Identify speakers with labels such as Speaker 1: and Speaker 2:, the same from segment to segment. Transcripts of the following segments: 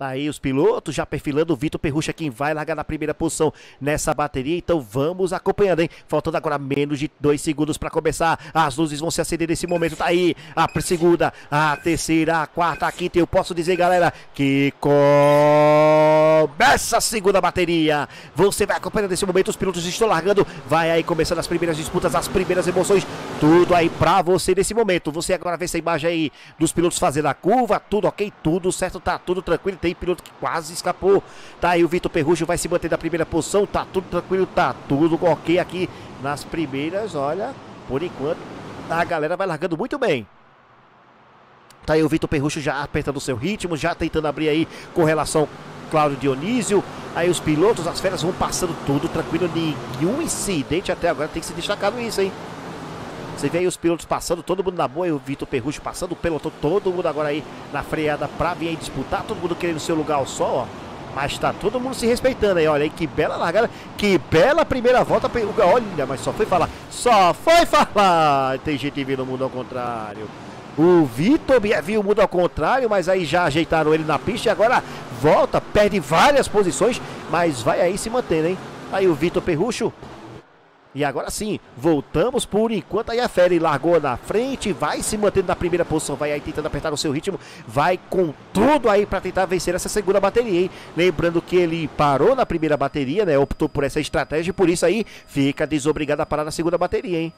Speaker 1: Aí os pilotos já perfilando, o Vitor Perrucha quem vai largar na primeira posição nessa bateria, então vamos acompanhando, hein? Faltando agora menos de 2 segundos para começar, as luzes vão se acender nesse momento, tá aí a segunda, a terceira, a quarta, a quinta, eu posso dizer, galera, que começa a segunda bateria, você vai acompanhando nesse momento, os pilotos estão largando, vai aí começando as primeiras disputas, as primeiras emoções, tudo aí pra você nesse momento, você agora vê essa imagem aí dos pilotos fazendo a curva, tudo ok, tudo certo, tá tudo tranquilo, tem piloto que quase escapou, tá aí o Vitor Perrucho vai se manter na primeira posição, tá tudo tranquilo, tá tudo ok aqui nas primeiras, olha, por enquanto a galera vai largando muito bem. Tá aí o Vitor Perrucho já apertando o seu ritmo, já tentando abrir aí com relação ao Cláudio Dionísio, aí os pilotos, as feras vão passando tudo tranquilo, nenhum incidente até agora, tem que se destacar nisso, hein. Você vê aí os pilotos passando, todo mundo na boa, e o Vitor Perrucho passando, o pelotão, todo mundo agora aí na freada pra vir aí disputar, todo mundo querendo seu lugar ao sol, ó. Mas tá todo mundo se respeitando aí, olha aí, que bela largada, que bela primeira volta, olha, mas só foi falar, tem gente vindo no mundo ao contrário. O Vitor viu o mundo ao contrário, mas aí já ajeitaram ele na pista e agora volta, perde várias posições, mas vai aí se mantendo, hein. Aí o Vitor Perrucho. E agora sim, voltamos por enquanto, aí a Ferry largou na frente, vai se mantendo na primeira posição, vai aí tentando apertar o seu ritmo, vai com tudo aí para tentar vencer essa segunda bateria, hein? Lembrando que ele parou na primeira bateria, né? Optou por essa estratégia e por isso aí fica desobrigado a parar na segunda bateria, hein?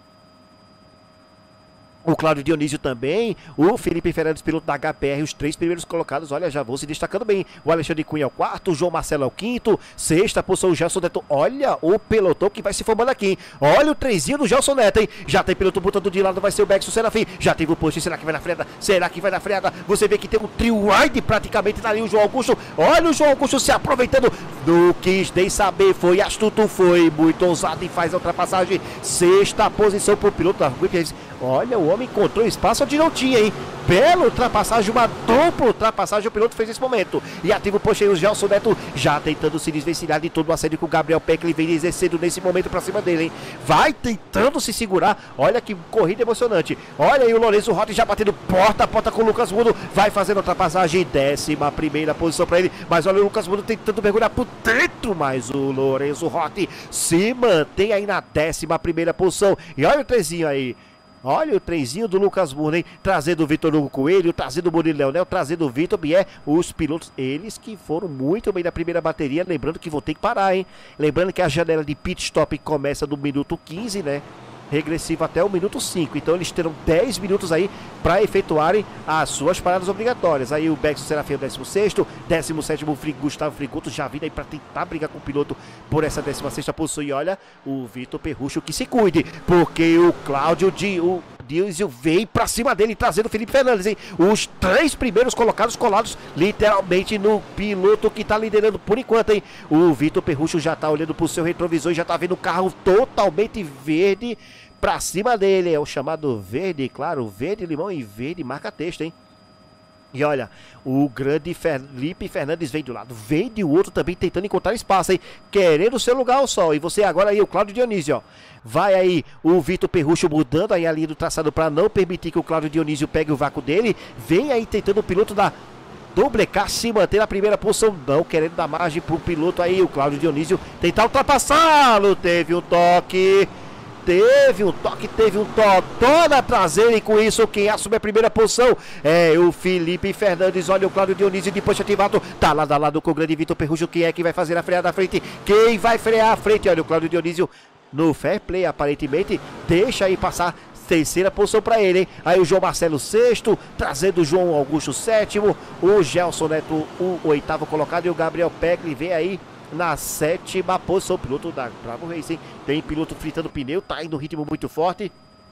Speaker 1: O Cláudio Dionísio também, o Felipe Fernandes, piloto da HPR, os 3 primeiros colocados, olha, já vão se destacando bem. O Alexandre Cunha é o 4º, o João Marcelo é o 5º, 6ª posição o Gelson Neto, olha o pelotão que vai se formando aqui, hein? Olha o trenzinho do Gelson Neto, hein? Já tem piloto botando de lado, vai ser o Bex, o Serafim, já teve o post, será que vai na freada? Será que vai na freada? Você vê que tem um trio wide praticamente, tá ali o João Augusto, olha o João Augusto se aproveitando, não quis nem saber, foi astuto, foi muito ousado e faz a ultrapassagem, 6ª posição pro piloto da Whip. Olha, o homem encontrou espaço onde não tinha, hein? Bela ultrapassagem, uma dupla ultrapassagem o piloto fez nesse momento. E ativa o posteiro, o Gelson Neto já tentando se desvencilhar de todo o assédio que o Gabriel Peck vem exercendo nesse momento pra cima dele, hein? Vai tentando se segurar. Olha que corrida emocionante. Olha aí o Lourenço Rotti já batendo porta a porta com o Lucas Mundo. Vai fazendo a ultrapassagem, 11ª posição pra ele. Mas olha o Lucas Mundo tentando mergulhar por dentro. Mas o Lourenço Rotti se mantém aí na 11ª posição. E olha o trezinho aí. Olha o trenzinho do Lucas Murno, hein? Trazendo o Vitor Hugo Coelho, trazendo o Murilo Leonel, trazendo o Vitor Bier, os pilotos, eles que foram muito bem na primeira bateria, lembrando que vão ter que parar, hein? Lembrando que a janela de pit stop começa no minuto 15, né? Regressivo até o minuto 5, então eles terão 10 minutos aí para efetuarem as suas paradas obrigatórias. Aí o Bex Serafim, 16º, 17º Gustavo Frigoto já vindo aí para tentar brigar com o piloto por essa 16ª posição. E olha, o Vitor Perrucho que se cuide, porque o Cláudio Dionísio veio pra cima dele, trazendo o Felipe Fernandes, hein? Os 3 primeiros colocados colados literalmente no piloto que tá liderando por enquanto, hein? O Vitor Perrucho já tá olhando pro seu retrovisor e já tá vendo o carro totalmente verde pra cima dele. É o chamado verde, claro, verde limão e verde marca-texto, hein? E olha, o grande Felipe Fernandes vem do lado, vem de outro também tentando encontrar espaço, hein? Querendo seu lugar ao sol. E você agora aí, o Cláudio Dionísio, ó. Vai aí o Vitor Perrucho mudando aí a linha do traçado para não permitir que o Cláudio Dionísio pegue o vácuo dele. Vem aí tentando o piloto da Doblecar se manter na primeira posição, não querendo dar margem pro piloto aí, o Cláudio Dionísio tentar ultrapassá-lo. Teve um toque. Teve um totó na traseira e com isso quem assume a primeira posição é o Felipe Fernandes. Olha o Cláudio Dionísio de ponte ativado, tá lado a lado com o grande Vitor Perrucho. Quem é que vai fazer a freada da frente? Quem vai frear a frente? Olha o Cláudio Dionísio no fair play aparentemente, deixa aí passar. 3ª posição para ele, hein? Aí o João Marcelo 6º, trazendo o João Augusto 7º, o Gelson Neto o 8º colocado e o Gabriel Peck vem aí na 7ª posição, piloto da Bravo Racing. Tem piloto fritando pneu, tá indo no ritmo muito forte.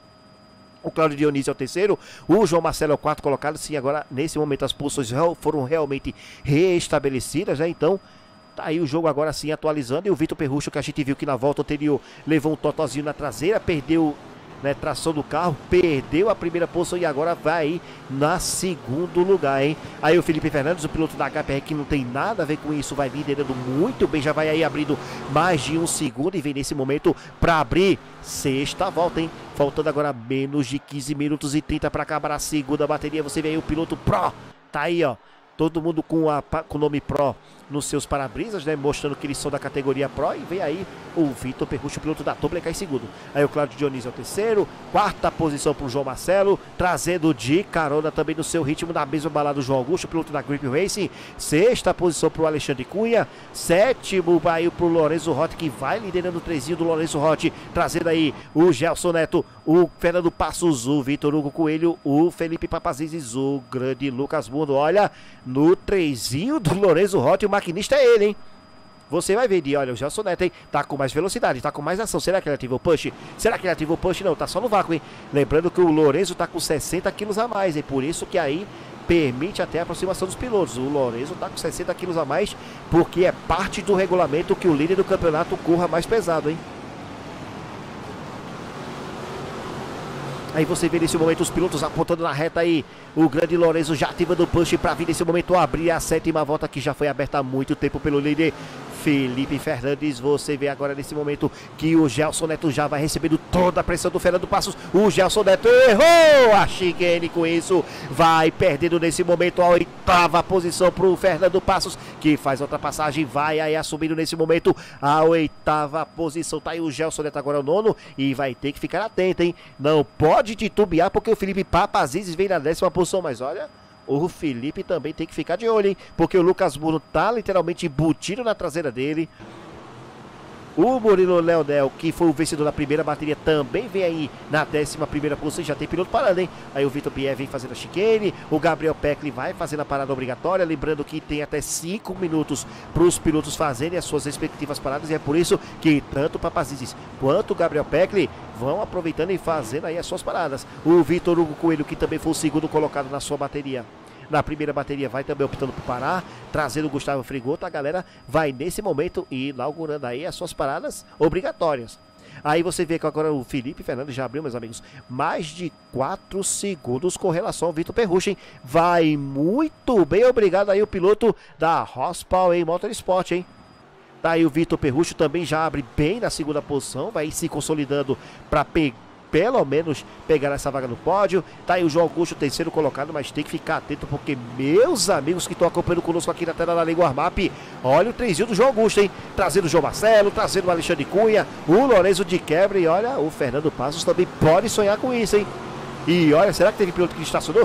Speaker 1: O Cláudio Dionísio é o 3º, o João Marcelo é o 4º colocado. Sim, agora nesse momento as posições foram realmente restabelecidas, né? Então tá aí o jogo agora sim atualizando. E o Vitor Perrucho, que a gente viu que na volta anterior levou um totozinho na traseira, perdeu, né, tração do carro, perdeu a primeira posição e agora vai aí na 2º lugar, hein? Aí o Felipe Fernandes, o piloto da HPR, que não tem nada a ver com isso, vai liderando muito bem, já vai aí abrindo mais de 1 segundo e vem nesse momento para abrir 6ª volta, hein? Faltando agora menos de 15 minutos e 30 para acabar a segunda bateria. Você vê aí o piloto Pro, tá aí, ó, Todo mundo com o nome Pro nos seus para-brisas, né? Mostrando que eles são da categoria Pro. E vem aí o Vitor Perrucho, piloto da Toblercar em segundo. Aí o Cláudio Dionísio é o terceiro. Quarta posição para o João Marcelo. Trazendo de carona também no seu ritmo da mesma balada o João Augusto, piloto da Grip Racing. Sexta posição para o Alexandre Cunha. Sétimo vai para o Lorenzo Rotti, que vai liderando o trezinho do Lorenzo Rotti. Trazendo aí o Gelson Neto, o Fernando Passos, o Vitor Hugo Coelho, o Felipe Papazizes, o grande Lucas Mundo. Olha, no trezinho do Lorenzo Rotti, o maquinista é ele, hein? Você vai ver, olha, o Gelson Neto, hein? Tá com mais velocidade, tá com mais ação. Será que ele ativou o push? Será que ele ativou o push? Não, tá só no vácuo, hein? Lembrando que o Lorenzo tá com 60 quilos a mais, hein? Por isso que aí permite até a aproximação dos pilotos. O Lorenzo tá com 60 quilos a mais, porque é parte do regulamento que o líder do campeonato corra mais pesado, hein? Aí você vê nesse momento os pilotos apontando na reta aí. O grande Lorenzo já ativando o push para vir nesse momento abrir a sétima volta, que já foi aberta há muito tempo pelo líder Felipe Fernandes. Você vê agora nesse momento que o Gelson Neto já vai recebendo toda a pressão do Fernando Passos. O Gelson Neto errou a chicane, com isso vai perdendo nesse momento a oitava posição para o Fernando Passos, que faz a ultrapassagem, vai aí assumindo nesse momento a oitava posição. Tá aí o Gelson Neto agora o nono e vai ter que ficar atento, hein? Não pode titubear, porque o Felipe Papazizes vem na décima posição, mas olha, o Felipe também tem que ficar de olho, hein? Porque o Lucas Bruno tá literalmente embutido na traseira dele. O Murilo Leonel, que foi o vencedor da primeira bateria, também vem aí na 11ª posição. Já tem piloto parando, hein? Aí o Vitor Pierre vem fazendo a chicane. O Gabriel Peckley vai fazendo a parada obrigatória. Lembrando que tem até 5 minutos para os pilotos fazerem as suas respectivas paradas. E é por isso que tanto o Papazizes quanto o Gabriel Peckley vão aproveitando e fazendo aí as suas paradas. O Vitor Hugo Coelho, que também foi o segundo colocado na sua bateria, na primeira bateria, vai também optando por parar, trazendo o Gustavo Frigoto. A galera vai nesse momento inaugurando aí as suas paradas obrigatórias. Aí você vê que agora o Felipe Fernandes já abriu, meus amigos, mais de 4 segundos com relação ao Vitor Perrucho, hein? Vai muito bem, obrigado aí o piloto da Horsepower Motorsport, hein? Tá aí o Vitor Perrucho também já abre bem na segunda posição, vai se consolidando para pelo menos pegar essa vaga no pódio. Tá aí o João Augusto, terceiro colocado, mas tem que ficar atento, porque meus amigos que estão acompanhando conosco aqui na tela da Liga Warmap, olha o trenzinho do João Augusto, hein? Trazendo o João Marcelo, trazendo o Alexandre Cunha, o Lorenzo de quebra e olha, o Fernando Passos também pode sonhar com isso, hein? E olha, será que teve piloto que estacionou?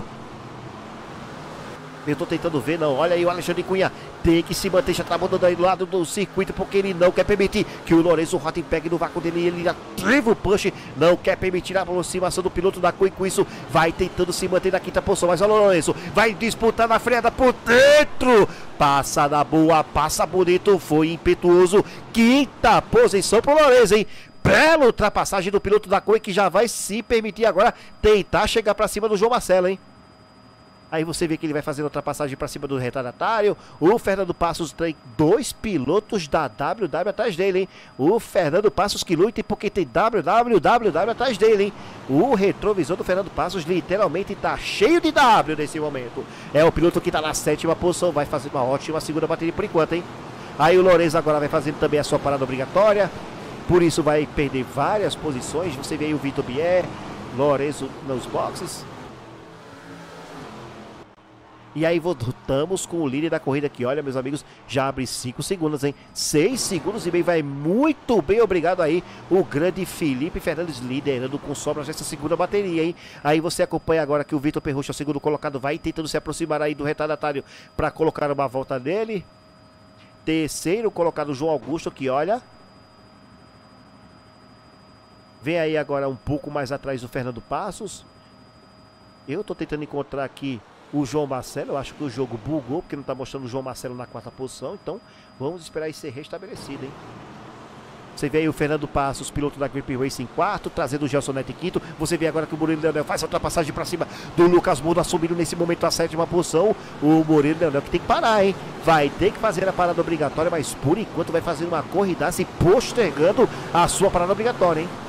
Speaker 1: Eu tô tentando ver, não. Olha aí o Alexandre Cunha. Tem que se manter, já tá mandando aí do lado do circuito, porque ele não quer permitir que o Lorenzo Rotti pegue no vácuo dele. Ele atriva o push, não quer permitir a aproximação do piloto da Cunha. Com isso, vai tentando se manter na quinta posição. Mas olha o Lorenzo, vai disputar na freada por dentro. Passa na boa, passa bonito, foi impetuoso. Quinta posição pro Lorenzo, hein? Bela ultrapassagem do piloto da Cunha, que já vai se permitir agora tentar chegar pra cima do João Marcelo, hein? Aí você vê que ele vai fazendo ultrapassagem para cima do retardatário. O Fernando Passos tem 2 pilotos da WW atrás dele, hein? O Fernando Passos que luta porque tem WW atrás dele, hein? O retrovisor do Fernando Passos literalmente tá cheio de W nesse momento. É o piloto que tá na 7ª posição, vai fazer uma ótima segunda bateria por enquanto, hein? Aí o Lorenzo agora vai fazendo também a sua parada obrigatória. Por isso vai perder várias posições. Você vê aí o Vitor Pierre, Lorenzo nos boxes. E aí voltamos com o líder da corrida aqui. Olha, meus amigos, já abre 5 segundos, hein? 6 segundos e meio, vai muito bem, obrigado aí. O grande Felipe Fernandes liderando com sobras nessa segunda bateria, hein? Aí você acompanha agora que o Vitor Perrucho, o segundo colocado, vai tentando se aproximar aí do retardatário para colocar uma volta nele. Terceiro colocado, João Augusto, que olha, vem aí agora um pouco mais atrás do Fernando Passos. Eu tô tentando encontrar aqui o João Marcelo. Eu acho que o jogo bugou, porque não está mostrando o João Marcelo na 4ª posição. Então vamos esperar isso ser restabelecido, hein? Você vê aí o Fernando Passos, piloto da Grip Racing em 4º, trazendo o Gelson Neto em 5º. Você vê agora que o Murilo Leonel faz a ultrapassagem para cima do Lucas Mundo, assumindo nesse momento a 7ª posição. O Murilo Leonel que tem que parar, hein? Vai ter que fazer a parada obrigatória, mas por enquanto vai fazer uma corrida se postergando a sua parada obrigatória, hein?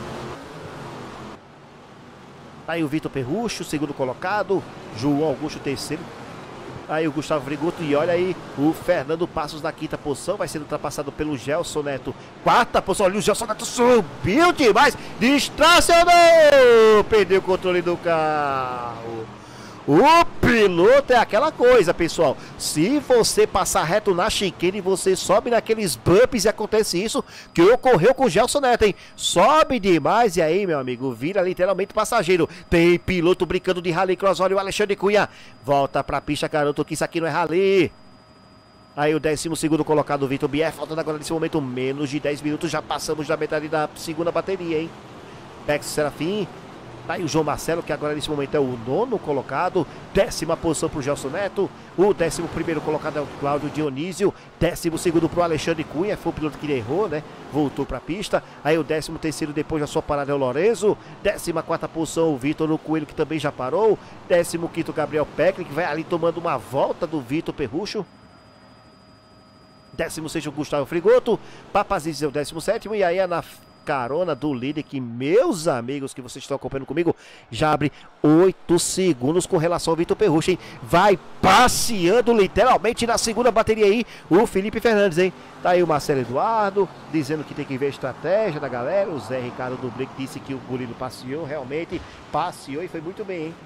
Speaker 1: Aí o Vitor Perrucho, segundo colocado. João Augusto, terceiro. Aí o Gustavo Frigoto. E olha aí o Fernando Passos na 5ª posição. Vai sendo ultrapassado pelo Gelson Neto. 4ª posição. Olha o Gelson Neto subiu demais. Distracionou. Perdeu o controle do carro. O Piloto é aquela coisa, pessoal. Se você passar reto na chicane, você sobe naqueles bumps e acontece isso que ocorreu com o Gelson Neto, hein? Sobe demais e aí, meu amigo, vira literalmente passageiro. Tem piloto brincando de rally cross, olha o Alexandre Cunha. Volta pra pista, garoto, que isso aqui não é rally. Aí o 12º colocado, o Vitor Bier, faltando agora nesse momento menos de 10 minutos, já passamos da metade da segunda bateria, hein? Bex Serafim. Aí o João Marcelo, que agora nesse momento é o 9º colocado, 10ª posição para o Gelson Neto, o 11º colocado é o Cláudio Dionísio, 12º para o Alexandre Cunha, foi o piloto que errou, né? Voltou para a pista. Aí o 13º depois da sua parada é o Lorenzo, 14ª posição o Vitor Coelho, que também já parou, 15º Gabriel Peckley, que vai ali tomando uma volta do Vitor Perrucho. 16º Gustavo Frigoto, Papaziz é o 17º, e aí na carona do líder, que meus amigos que vocês estão acompanhando comigo, já abre 8 segundos com relação ao Vitor Perrucho, hein? Vai passeando literalmente na segunda bateria aí o Felipe Fernandes, hein? Tá aí o Marcelo Eduardo dizendo que tem que ver a estratégia da galera. O Zé Ricardo Dublê disse que o Murilo passeou, realmente passeou e foi muito bem, hein?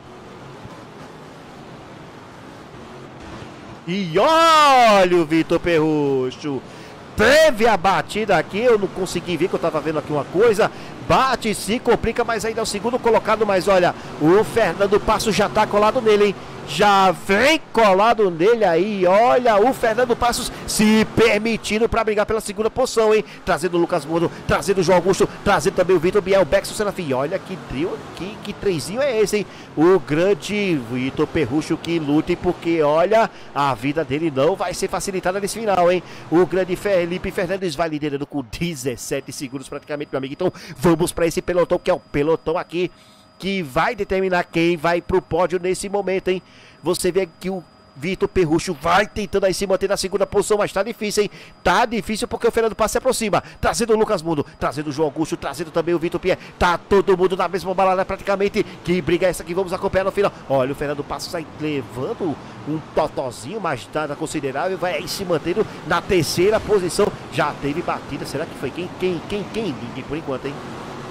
Speaker 1: E olha o Vitor Perrucho. Teve a batida aqui, eu não consegui ver que eu tava vendo aqui uma coisa. Bate, se complica, mas ainda é o 2º colocado. Mas olha, o Fernando Passos já tá colado nele, hein? Já vem colado nele aí. Olha, o Fernando Passos se permitindo para brigar pela 2ª posição, hein? Trazendo o Lucas Mono, trazendo o João Augusto, trazendo também o Vitor Biel, o Bex, o Serafim. Olha que trio, que trezinho é esse, hein? O grande Vitor Perrucho que lute, porque olha, a vida dele não vai ser facilitada nesse final, hein? O grande Felipe Fernandes vai liderando com 17 segundos praticamente, meu amigo. Então vamos para esse pelotão, que é o pelotão aqui que vai determinar quem vai pro pódio nesse momento, hein? Você vê que o Vitor Perrucho vai tentando aí se manter na 2ª posição, mas tá difícil, hein? Tá difícil porque o Fernando Passos se aproxima, trazendo o Lucas Mundo, trazendo o João Augusto, trazendo também o Vitor Pierre. Tá todo mundo na mesma balada praticamente. Que briga é essa que vamos acompanhar no final? Olha, o Fernando Passos aí levando um totozinho, mas nada considerável, vai aí se mantendo na 3ª posição. Já teve batida, será que foi quem? Ninguém por enquanto, hein?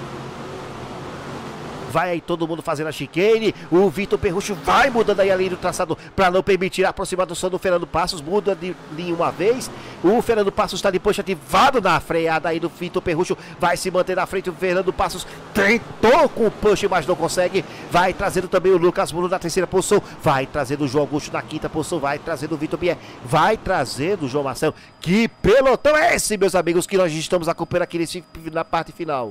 Speaker 1: Vai aí todo mundo fazendo a chicane. O Vitor Perrucho vai mudando aí a linha do traçado para não permitir a aproximação do Fernando Passos. Muda de linha uma vez. O Fernando Passos está depois ativado na freada aí do Vitor Perrucho. Vai se manter na frente. O Fernando Passos tentou com o push, mas não consegue. Vai trazendo também o Lucas Muno na 3ª posição. Vai trazendo o João Augusto na 5ª posição. Vai trazendo o Vitor Pierre. Vai trazendo o João Marcelo. Que pelotão é esse, meus amigos, que nós estamos acompanhando aqui na parte final?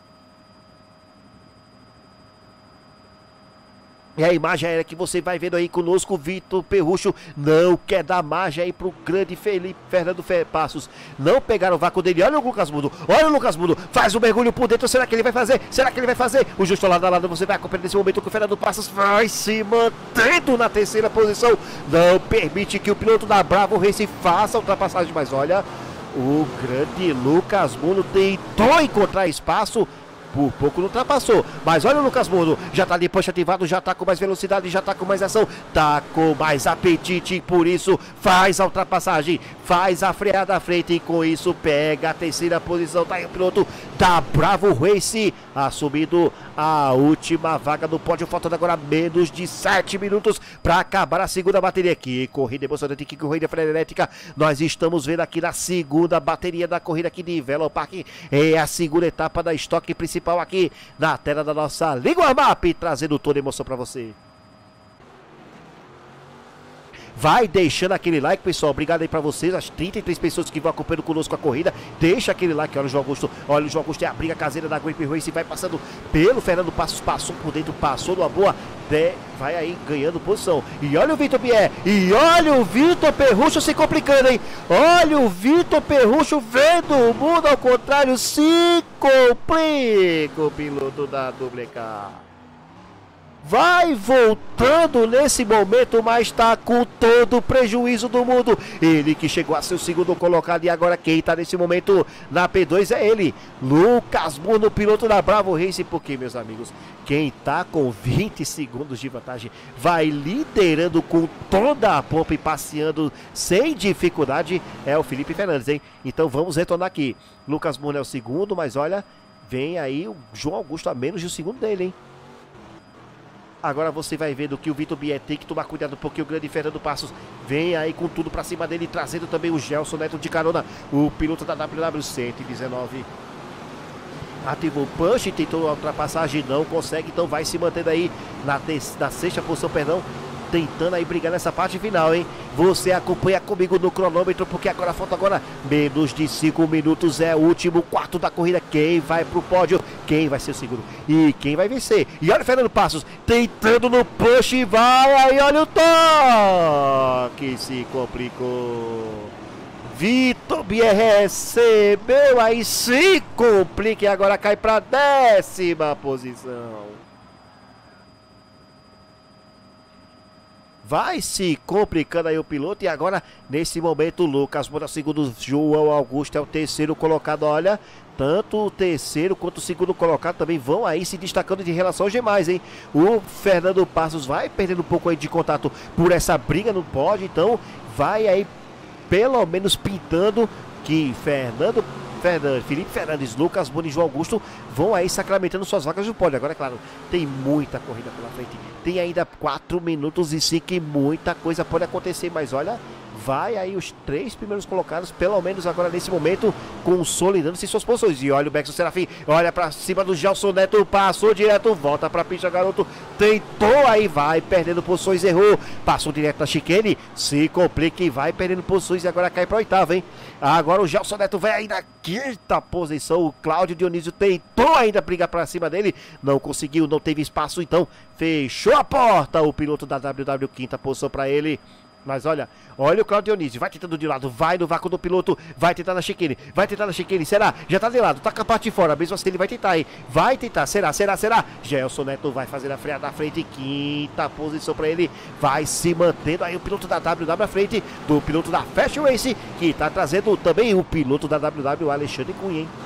Speaker 1: E a imagem aérea que você vai vendo aí conosco, o Vitor Perrucho não quer dar margem aí pro grande Fernando Passos. Não pegaram o vácuo dele. Olha o Lucas Mundo, faz o mergulho por dentro. Será que ele vai fazer? O justo lado a lado você vai acompanhar nesse momento que o Fernando Passos vai se mantendo na 3ª posição. Não permite que o piloto da Bravo Race faça a ultrapassagem. Mas olha, o grande Lucas Mundo tentou encontrar espaço. Por pouco não ultrapassou, mas olha o Lucas Mundo, já tá depois ativado, já tá com mais velocidade, já tá com mais ação, tá com mais apetite, por isso faz a ultrapassagem, faz a freada à frente e com isso pega a 3ª posição. Tá aí o piloto da Bravo Race assumindo a última vaga do pódio, faltando agora menos de 7 minutos para acabar a 2ª bateria. Que corrida emocionante, que corrida frenética nós estamos vendo aqui na 2ª bateria da corrida aqui de Velopark. É a 2ª etapa da estoque principal aqui na tela da nossa Língua Map, trazendo toda a emoção para você. Vai deixando aquele like, pessoal. Obrigado aí pra vocês, as 33 pessoas que vão acompanhando conosco a corrida. Deixa aquele like. Olha o João Augusto. Olha o João Augusto. É a briga caseira da Grape Race. Vai passando pelo Fernando Passos. Passou por dentro. Passou numa boa. Vai aí ganhando posição. E olha o Vitor Bier. E olha o Vitor Perrucho se complicando, hein? Olha o Vitor Perrucho vendo o mundo ao contrário. Se complica o piloto da WK. Vai voltando nesse momento, mas tá com todo o prejuízo do mundo. Ele que chegou a ser o 2º colocado e agora quem tá nesse momento na P2 é ele, Lucas Muno, piloto da Bravo Race. Porque, meus amigos, quem tá com 20 segundos de vantagem vai liderando com toda a pompa e passeando sem dificuldade é o Felipe Fernandes, hein? Então vamos retornar aqui. Lucas Muno é o 2º, mas olha, vem aí o João Augusto a menos de 1 segundo dele, hein? Agora você vai vendo que o Vitor Bier tem que tomar cuidado, porque o grande Fernando Passos vem aí com tudo pra cima dele, trazendo também o Gelson Neto de carona, o piloto da WW119. Ativou o punch, tentou a ultrapassagem, não consegue, então vai se mantendo aí na sexta posição, perdão, tentando aí brigar nessa parte final, hein? Você acompanha comigo no cronômetro, porque agora falta menos de 5 minutos, é o último quarto da corrida. Quem vai pro pódio? Quem vai ser o segundo? E quem vai vencer? E olha o Fernando Passos tentando no push, vai aí, olha o toque, se complicou. Vitor Bier recebeu, aí se complica e agora cai para 10ª posição. Vai se complicando aí o piloto e agora nesse momento o Lucas Moura segundo, João Augusto é o terceiro colocado. Olha, tanto o terceiro quanto o segundo colocado também vão aí se destacando de relação aos demais, hein? O Fernando Passos vai perdendo um pouco aí de contato por essa briga no pódio, então vai aí pelo menos pintando que Felipe Fernandes, Lucas Moura e João Augusto vão aí sacramentando suas vagas no pódio. Agora, é claro, tem muita corrida pela frente. Tem ainda 4 minutos e 5 e muita coisa pode acontecer. Mas olha, vai aí os 3 primeiros colocados, pelo menos agora nesse momento, consolidando-se suas posições. E olha o Beckson Serafim, olha pra cima do Gelson Neto, passou direto, volta pra pista, garoto. Tentou aí, vai perdendo posições, errou. Passou direto na chicane, se complica e vai perdendo posições e agora cai pra 8ª, hein? Agora o Gelson Neto vai aí na 5ª posição. O Cláudio Dionísio tentou ainda brigar pra cima dele, não conseguiu, não teve espaço, então fechou a porta. O piloto da WW 5ª posição pra ele. Mas olha o Claudio Dionísio, vai tentando de lado, vai no vácuo do piloto, vai tentar na chicane, será? Já tá de lado, tá com a parte de fora, mesmo assim ele vai tentar aí, vai tentar, será? Gelson Neto vai fazer a freada na frente, 5ª posição pra ele, vai se mantendo aí o piloto da WW à frente do piloto da Fast Race, que tá trazendo também o piloto da WW, Alexandre Cunha, hein?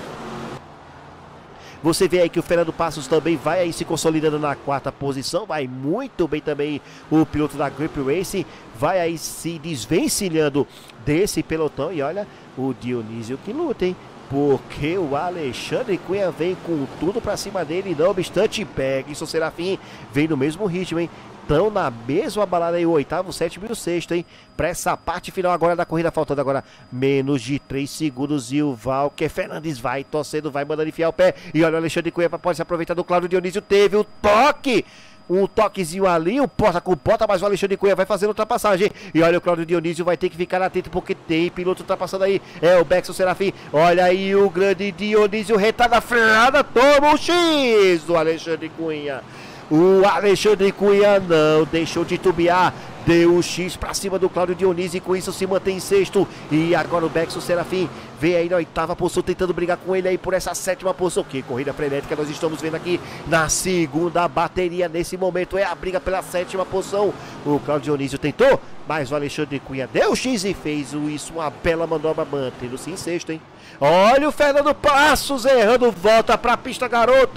Speaker 1: Você vê aí que o Fernando Passos também vai aí se consolidando na 4ª posição. Vai muito bem também o piloto da Grip Racing. Vai aí se desvencilhando desse pelotão. E olha, o Dionísio que luta, hein? Porque o Alexandre Cunha vem com tudo pra cima dele. Não obstante, Beckson Serafim vem no mesmo ritmo, hein? Estão na mesma balada aí, o 8º, 7º e o 6º, hein? Pra essa parte final agora da corrida, faltando agora menos de 3 segundos. E o Valker Fernandes vai torcendo, vai mandando enfiar o pé. E olha o Alexandre Cunha, pode se aproveitar do Cláudio Dionísio. Teve o toque! Um toquezinho ali, o porta com porta, mas o Alexandre Cunha vai fazendo ultrapassagem. E olha, o Cláudio Dionísio vai ter que ficar atento, porque tem piloto ultrapassando aí. É o Beckson Serafim. Olha aí o grande Dionísio, retada a freada, toma o X do Alexandre Cunha. O Alexandre Cunha não deixou de tubiar, deu o X pra cima do Cláudio Dionísio e com isso se mantém em 6º. E agora o Beckson Serafim vem aí na 8ª posição, tentando brigar com ele aí por essa 7ª posição. Que corrida frenética nós estamos vendo aqui na 2ª bateria nesse momento. É a briga pela 7ª posição. O Cláudio Dionísio tentou, mas o Alexandre Cunha deu o X e fez isso, uma bela manobra, mantendo-se em 6º, hein? Olha o Fernando Passos errando, volta pra pista, garoto!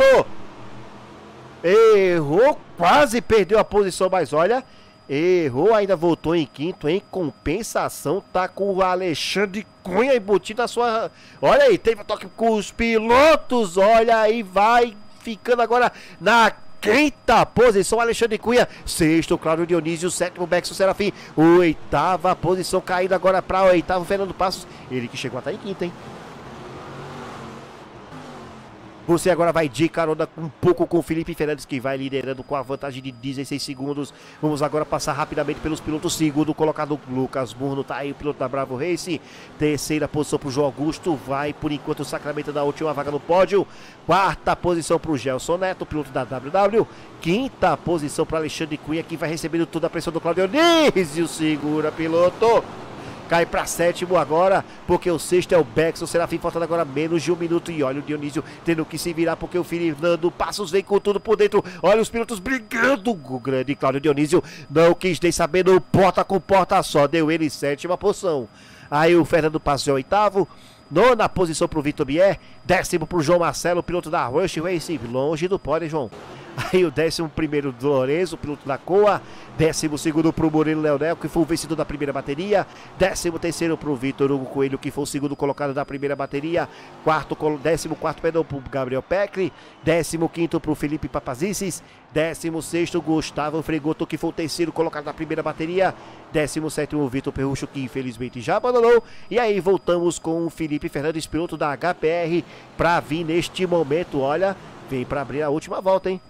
Speaker 1: Errou, quase perdeu a posição, mas olha, errou, ainda voltou em 5º. Em compensação, tá com o Alexandre Cunha embutido na sua... Olha aí, teve toque com os pilotos, olha aí, vai ficando agora na 5ª posição, Alexandre Cunha. 6º, Cláudio Dionísio. 7º, Beckson Serafim. 8ª posição, caindo agora para o 8º, Fernando Passos. Ele que chegou a estar em 5º, hein? Você agora vai de carona um pouco com o Felipe Fernandes, que vai liderando com a vantagem de 16 segundos. Vamos agora passar rapidamente pelos pilotos. Segundo colocado, Lucas Burno, tá aí o piloto da Bravo Race. 3ª posição para o João Augusto, vai por enquanto o Sacramento da última vaga no pódio. 4ª posição para o Gelson Neto, piloto da WW. 5ª posição para Alexandre Cunha, que vai recebendo toda a pressão do Cláudio Dionísio. Segura, piloto. Cai para 7º agora, porque o 6º é o Beckson Serafim, faltando agora menos de 1 minuto. E olha o Dionísio tendo que se virar, porque o Fernando Passos vem com tudo por dentro. Olha os pilotos brigando. O grande Cláudio Dionísio não quis nem saber, no porta com porta só, deu ele 7ª posição. Aí o Fernando Passos é 8º. 9ª posição para o Vitor Bier. 10º para o João Marcelo, piloto da Rush Racing. Longe do pódio, João. Aí o 11º do Lourenço, piloto da Coa. 12º para o Murilo Leonel, que foi o vencedor da primeira bateria. 13º para o Vitor Hugo Coelho, que foi o segundo colocado da primeira bateria. 14º, perdão, para o Gabriel Pecri. 15º para o Felipe Papazices. 16º, Gustavo Fregoto, que foi o terceiro colocado da primeira bateria. 17º, o Vitor Perrucho, que infelizmente já abandonou. E aí voltamos com o Felipe Fernandes, piloto da HPR, para vir neste momento. Olha, vem para abrir a última volta, hein?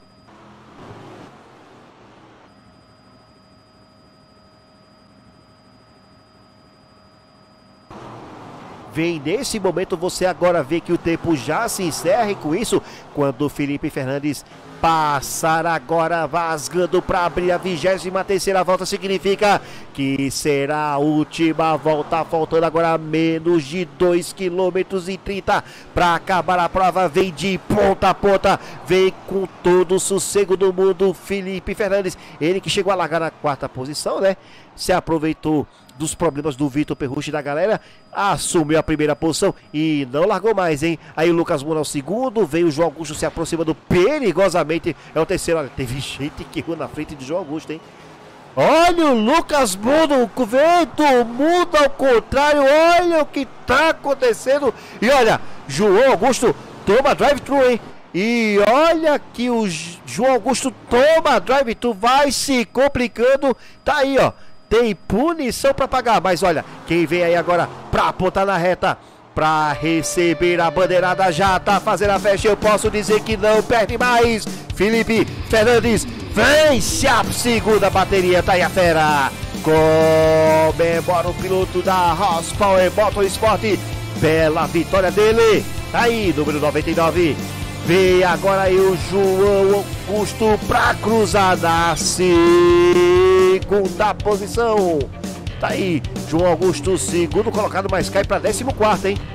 Speaker 1: Vem nesse momento, você agora vê que o tempo já se encerra, e com isso, quando o Felipe Fernandes passar agora rasgando para abrir a 23ª volta, significa que será a última volta, faltando agora menos de 2,30 km para acabar a prova. Vem de ponta a ponta, vem com todo o sossego do mundo, Felipe Fernandes, ele que chegou a largar na 4ª posição, né? Se aproveitou dos problemas do Vitor Perrucci da galera, assumiu a primeira posição e não largou mais, hein? Aí o Lucas Moura é o segundo, veio o João Augusto se aproximando perigosamente, é o terceiro. Olha, teve gente que errou na frente de João Augusto, hein? Olha o Lucas Moura, o vento muda ao contrário, olha o que tá acontecendo. E olha, João Augusto toma drive-thru, hein? E olha que o João Augusto toma drive-thru, vai se complicando, tá aí, ó. Tem punição para pagar, mas olha, quem vem aí agora para apontar na reta, para receber a bandeirada, já tá fazendo a festa, eu posso dizer que não perde mais. Felipe Fernandes vence a segunda bateria, tá aí a fera. Comemora o piloto da Horsepower Motorsport pela vitória dele. Tá aí, número 99. Vem agora aí o João Augusto para cruzar na segunda posição. Tá aí, João Augusto, segundo colocado, mas cai para 14º, hein?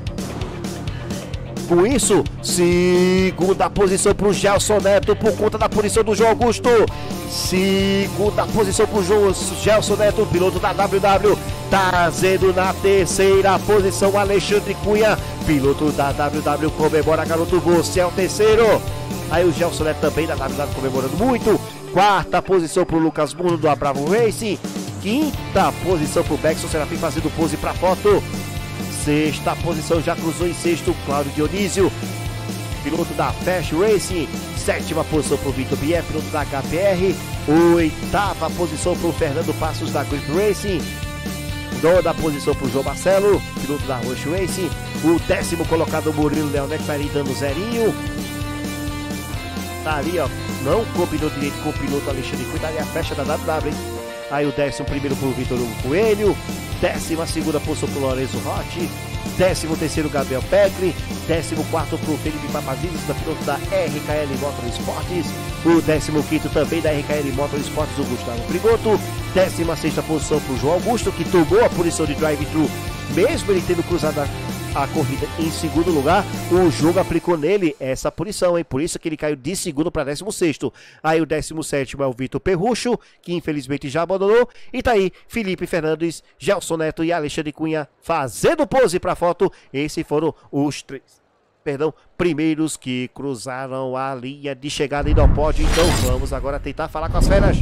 Speaker 1: Com isso, segunda posição para o Gelson Neto por conta da punição do João Augusto. Segunda posição para o Gelson Neto, piloto da WW. Trazendo na terceira posição o Alexandre Cunha, piloto da WW, comemora, garoto, você é o terceiro. Aí o Gelson Neto também da WW comemorando muito. Quarta posição para o Lucas Mundo do Abravo Racing. Quinta posição para o Beckson Serafim fazendo pose para foto. Sexta posição, já cruzou em sexto, Cláudio Dionísio, piloto da Fast Racing. Sétima posição para o Vitor Bier, piloto da HPR. Oitava posição para o Fernando Passos da Grip Racing. Nona posição para o João Marcelo, piloto da Rush Racing. O 10º colocado, Murilo Leonel, que tá ali dando zerinho. Tá ali, ó, não combinou direito com o piloto Alexandre Cunha, tá ali a festa da WW, hein? Aí o 11º para o Vitor Hugo Coelho. 12ª posição para o Lourenço Rotti. 13º, Gabriel Petri. 14º para o Felipe Papazices, da piloto da RKL Motorsports. O 15º também da RKL Motorsports, o Gustavo Frigoto. 16ª posição para o João Augusto, que tomou a punição de drive-thru, mesmo ele tendo cruzado a corrida em segundo lugar. O jogo aplicou nele essa punição, hein? Por isso que ele caiu de segundo para 16º. Aí o 17º é o Vitor Perrucho, que infelizmente já abandonou. E tá aí Felipe Fernandes, Gelson Neto e Alexandre Cunha fazendo pose para foto. Esses foram os primeiros que cruzaram a linha de chegada e não pode. Então vamos agora tentar falar com as feras.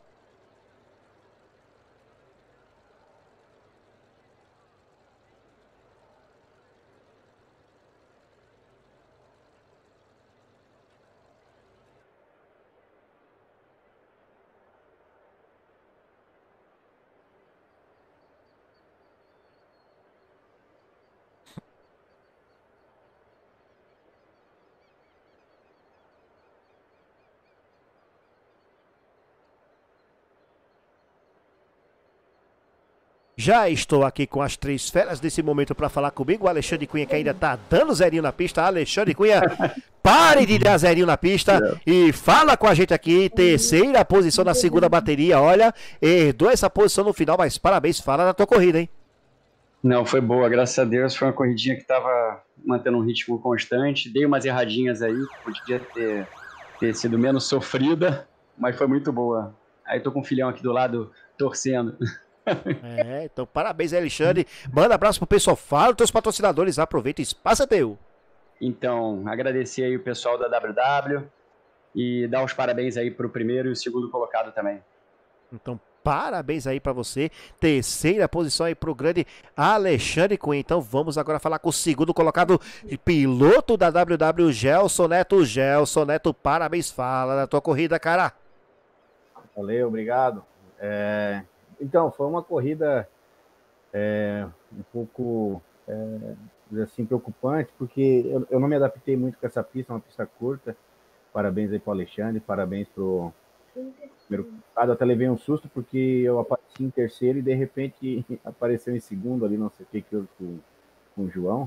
Speaker 1: Já estou aqui com as três feras desse momento para falar comigo. O Alexandre Cunha, que ainda tá dando zerinho na pista. Alexandre Cunha, pare de dar zerinho na pista e fala com a gente aqui. Terceira posição na segunda bateria. Olha, herdou essa posição no final, mas parabéns, fala da tua corrida, hein?
Speaker 2: Não, foi boa, graças a Deus. Foi uma corridinha que tava mantendo um ritmo constante. Dei umas erradinhas aí, podia ter sido menos sofrida, mas foi muito boa. Aí tô com o filhão aqui do lado torcendo.
Speaker 1: Então parabéns, Alexandre. Manda abraço pro pessoal, fala os teus patrocinadores, aproveita, o espaço é teu.
Speaker 2: Então, agradecer aí o pessoal da WW, E dar os parabéns aí para o primeiro e o segundo colocado também.
Speaker 1: Então, parabéns aí para você. Terceira posição aí pro grande Alexandre Cunha. Então, vamos agora falar com o segundo colocado, piloto da WW, Gelson Neto. Gelson Neto, parabéns. Fala da tua corrida, cara.
Speaker 3: Valeu, obrigado. Então, foi uma corrida um pouco assim, preocupante, porque eu não me adaptei muito com essa pista, uma pista curta. Parabéns aí pro Alexandre, parabéns pro primeiro colocado. Eu até levei um susto, porque eu apareci em terceiro e de repente apareceu em segundo ali, não sei o que houve com o João.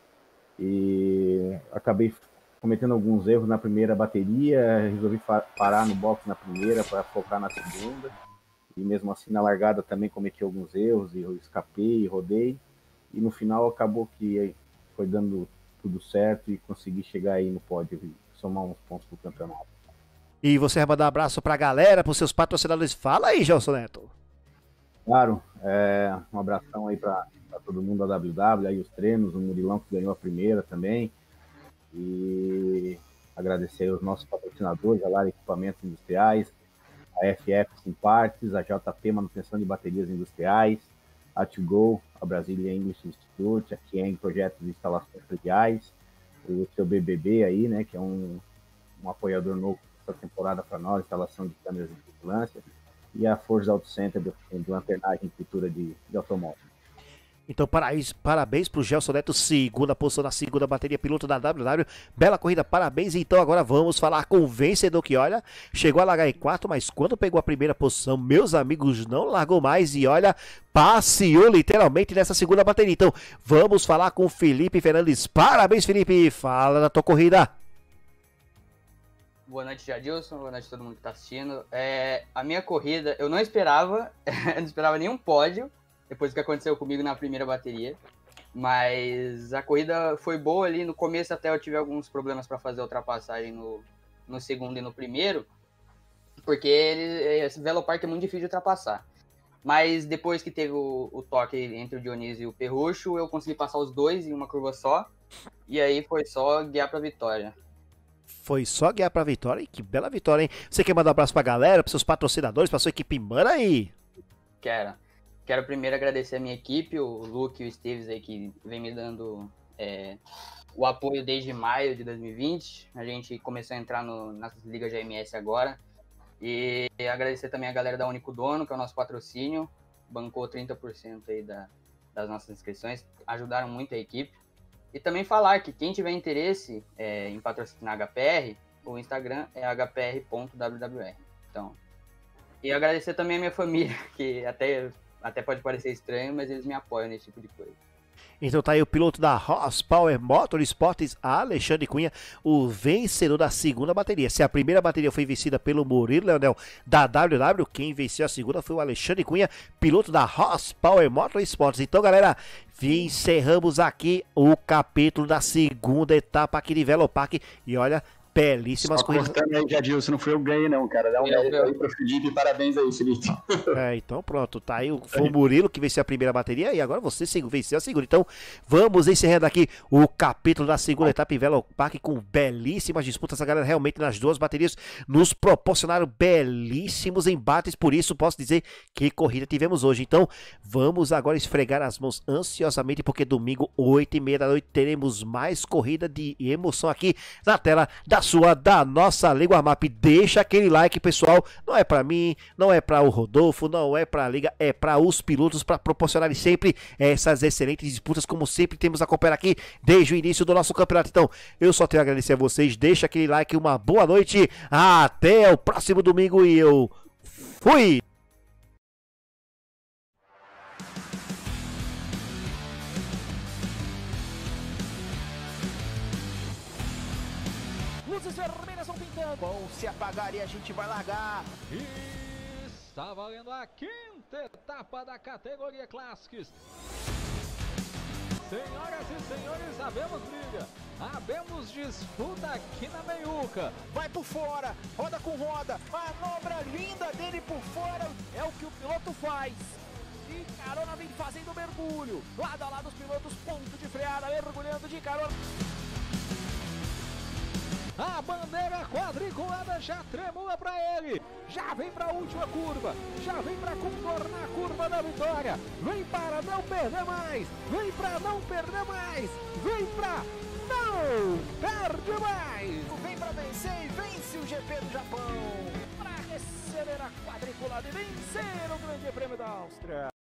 Speaker 3: E acabei cometendo alguns erros na primeira bateria, resolvi parar no box na primeira para focar na segunda. E mesmo assim na largada também cometi alguns erros e eu escapei, rodei. E no final acabou que foi dando tudo certo e consegui chegar aí no pódio e somar uns pontos pro campeonato.
Speaker 1: E você vai mandar um abraço pra galera, pros seus patrocinadores. Fala aí, Gelson Neto.
Speaker 3: Claro, um abração aí para todo mundo da WW, aí os treinos, o Murilão que ganhou a primeira também. E agradecer aí os nossos patrocinadores, a Lara Equipamentos Industriais, a FF Sim Partes, a JP Manutenção de Baterias Industriais, a To Go, a Brasília English Institute, a Kieng Projetos de Instalações Prediais, o seu BBB aí, né, que é um apoiador novo essa temporada para nós, instalação de câmeras de vigilância, e a Forza Auto Center de lanternagem e pintura de automóvel.
Speaker 1: Então, parabéns pro Gelson Neto, segunda posição na segunda bateria, piloto da WW. Bela corrida, parabéns. Então, agora vamos falar com o vencedor que, olha, chegou a largar em quarto, mas quando pegou a primeira posição, meus amigos, não largou mais e, olha, passeou literalmente nessa segunda bateria. Então, vamos falar com o Felipe Fernandes. Parabéns, Felipe. Fala da tua corrida.
Speaker 4: Boa noite, Jadilson. Boa noite a todo mundo que tá assistindo. A minha corrida, eu não esperava, eu não esperava nenhum pódio, depois do que aconteceu comigo na primeira bateria, mas a corrida foi boa ali, no começo até eu tive alguns problemas para fazer a ultrapassagem no segundo e no primeiro, porque esse Velopark é muito difícil de ultrapassar, mas depois que teve o toque entre o Dionísio e o Perrucho, eu consegui passar os dois em uma curva só, e aí foi só guiar pra vitória.
Speaker 1: Foi só guiar pra vitória, e que bela vitória, hein? Você quer mandar um abraço pra galera, pros seus patrocinadores, pra sua equipe, manda aí!
Speaker 4: Quero primeiro agradecer a minha equipe, o Luke e o Esteves aí, que vem me dando o apoio desde maio de 2020. A gente começou a entrar nas ligas de AMS agora. E agradecer também a galera da Único Dono, que é o nosso patrocínio. Bancou 30% aí das nossas inscrições. Ajudaram muito a equipe. E também falar que quem tiver interesse em patrocinar a HPR, o Instagram é hpr.wwr. Então, e agradecer também a minha família, que até pode parecer estranho, mas eles me apoiam nesse tipo de coisa.
Speaker 1: Então tá aí o piloto da Horsepower Motorsports, Alexandre Cunha, o vencedor da segunda bateria. Se a primeira bateria foi vencida pelo Murilo Leonel da WW, quem venceu a segunda foi o Alexandre Cunha, piloto da Horsepower Motorsports. Então, galera, encerramos aqui o capítulo da segunda etapa aqui de Velopark. E olha, belíssimas corridas.
Speaker 2: Cortando aí, Jadilson, não foi eu ganhei não, cara. Dá um mérito aí pro Felipe, parabéns aí, Felipe.
Speaker 1: Então pronto, tá aí, foi o Murilo que venceu a primeira bateria e agora você venceu a segunda. Então vamos encerrando aqui o capítulo da segunda etapa em Velopark com belíssimas disputas. A galera realmente nas duas baterias nos proporcionaram belíssimos embates, por isso posso dizer que corrida tivemos hoje. Então vamos agora esfregar as mãos ansiosamente, porque domingo 8h30 da noite teremos mais corrida de emoção aqui na tela da nossa Liga Map. Deixa aquele like, pessoal, não é pra mim, não é pra o Rodolfo, não é pra Liga, é pra os pilotos, pra proporcionarem sempre essas excelentes disputas, como sempre temos a acompanhar aqui desde o início do nosso campeonato. Então, eu só tenho a agradecer a vocês, deixa aquele like, uma boa noite, até o próximo domingo e eu fui!
Speaker 5: Luzes vermelhas vão pintando. Vão se apagar e a gente vai largar.
Speaker 6: E está valendo a quinta etapa da categoria Classics. Senhoras e senhores, abemos briga, abemos disputa aqui na meiuca.
Speaker 5: Vai por fora, roda com roda, manobra linda dele por fora. É o que o piloto faz. E carona vem fazendo mergulho. Lado a lado os pilotos, ponto de freada, mergulhando de carona.
Speaker 6: A bandeira quadriculada já tremula para ele. Já vem para a última curva. Já vem para contornar a curva da vitória. Vem para não perder mais. Vem para não perder mais. Vem para não perde mais.
Speaker 5: Vem para vencer e vence o GP do Japão. Para receber a quadriculada e vencer o Grande Prêmio da Áustria.